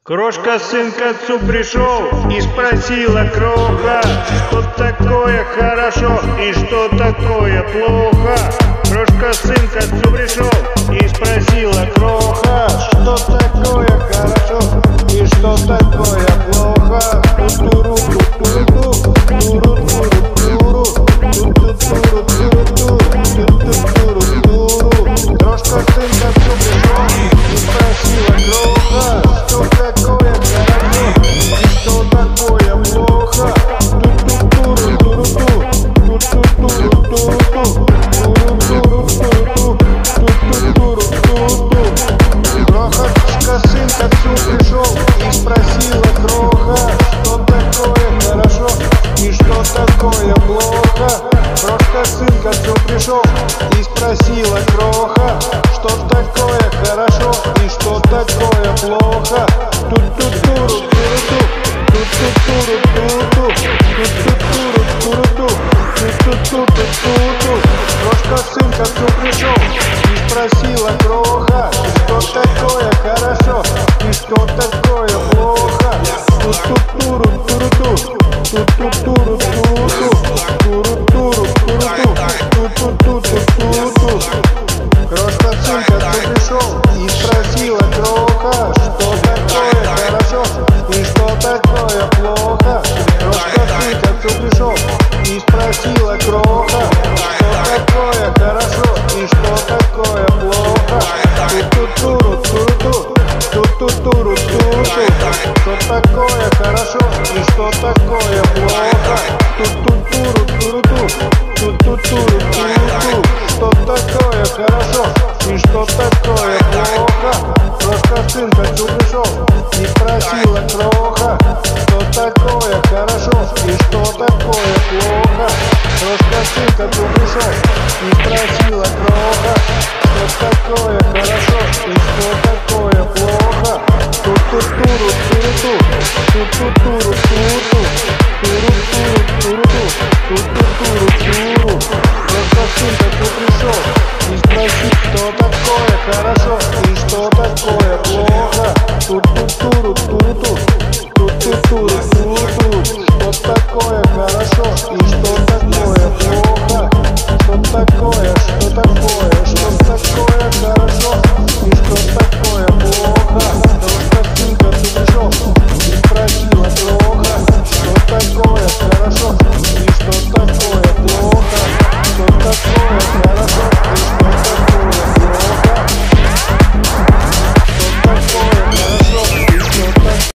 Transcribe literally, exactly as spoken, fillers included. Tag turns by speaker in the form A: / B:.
A: Крошка сын к отцу пришел и спросила кроха, что такое хорошо и что такое плохо. Крошка сын к отцу пришел и спросила кроха, что такое хорошо и что такое плохо. Ту-туру, ту-туру, туру-туру, туру, ту-туру, туру, ту-туру, туру. Крошка сын к отцу пришел и спросила кроха, что такое хорошо и что такое плохо. Ту-туру, туру, туру, ту-туру, туру, туру, туру, туру, туру. Крохотушка сын к отцу пришел и спросила кроха, что такое хорошо и что такое плохо. Крошка сын к отцу пришел и спросила кроха, что такое хорошо и что такое плохо. Ту-ту-туру, туру-ту, ту-ту-туру, туру-ту, ту-ту-туру, туру-ту, ту-ту-ту-ту-ту. Крошка сын к отцу пришел и спросила кроха, что такое хорошо и что такое плохо. Ту-ту-туру, туру-ту, ту-ту-туру, туру-ту, туру-туру, туру-ту, ту-ту-ту-ту-ту. Крошка сын к отцу пришел и спросила кроха, что такое хорошо и что такое плохо. Крошка сын к отцу пришел и спросила кроха, что такое хорошо и что такое плохо. Ту-ту-туру, туру-ту, ту-ту-туру, туру-ту. Что такое хорошо и что такое плохо. Ту-ту-туру, туру-ту, ту-ту-туру, туру-ту. Что такое хорошо и что такое плохо. Крошка сын к отцу пришел